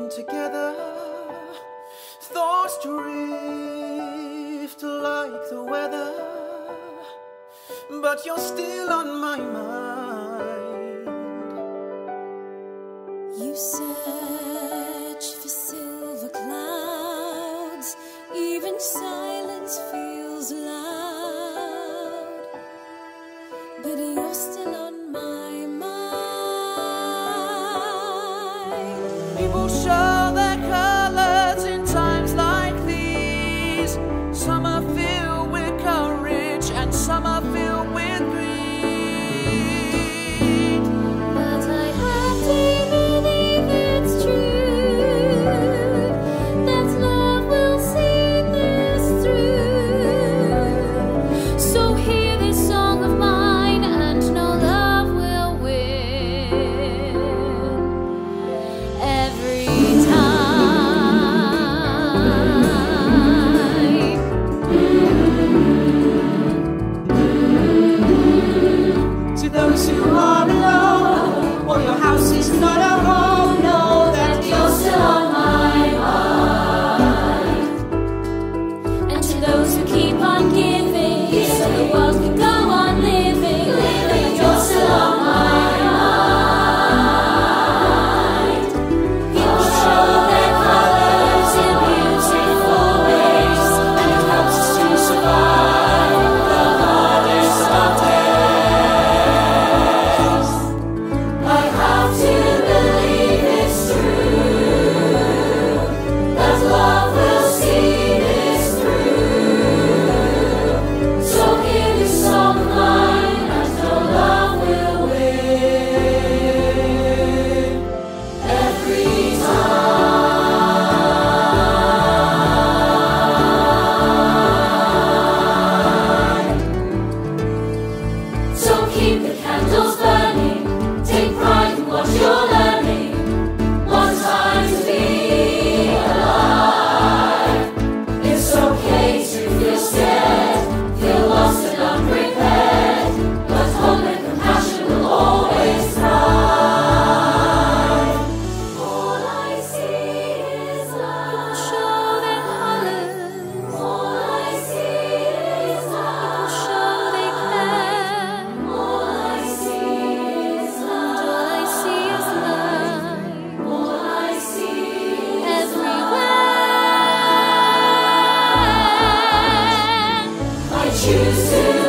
together, thoughts drift like the weather, but you're still on my mind. You search for silver clouds, even silence feels loud, but you're still on my mind. People show their colors in times like these. Some are filled with courage and some are filled with greed. But I have to believe it's true, that love will see this through. So hear this song of mine and know love will win every time. To those who are alone, or your house is not a home, know that you're still on my mind. And to those who keep on giving, so the world can go on living, you're still on my mind. People show their colors in beautiful ways, and it helps us to survive the hardest of days. I have to believe it's true, that love will see this through. So hear this song of mine and know love will win every time. So keep the candles burning, take pride in what you're learning. One time to be alive. It's okay to feel scared, feel lost and unprepared, but hope and compassion will always thrive. All I see is love. Show their colors. All I see is love. Show they care. All I see is love. All I see is love. All I see is everywhere. I choose to